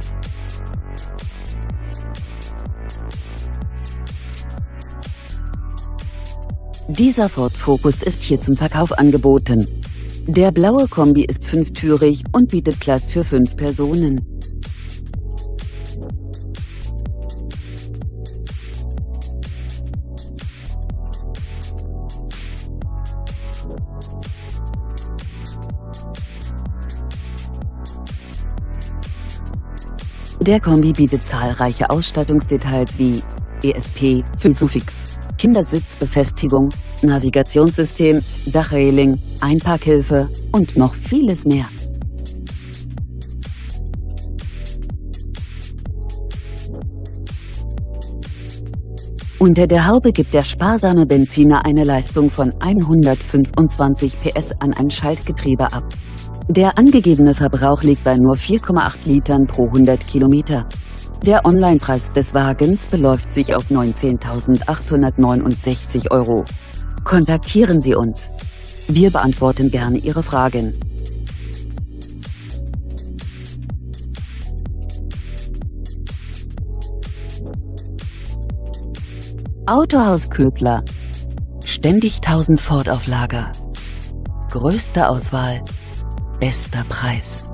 Dieser Ford Focus ist hier zum Verkauf angeboten. Der blaue Kombi ist fünftürig und bietet Platz für 5 Personen. Der Kombi bietet zahlreiche Ausstattungsdetails wie ESP, Isofix, Kindersitzbefestigung, Navigationssystem, Dachreling, Einparkhilfe und noch vieles mehr. Unter der Haube gibt der sparsame Benziner eine Leistung von 125 PS an ein Schaltgetriebe ab. Der angegebene Verbrauch liegt bei nur 4,8 Litern pro 100 Kilometer. Der Onlinepreis des Wagens beläuft sich auf 19.869 €. Kontaktieren Sie uns. Wir beantworten gerne Ihre Fragen. Autohaus Ködler. Ständig 1000 Ford auf Lager. Größte Auswahl, bester Preis.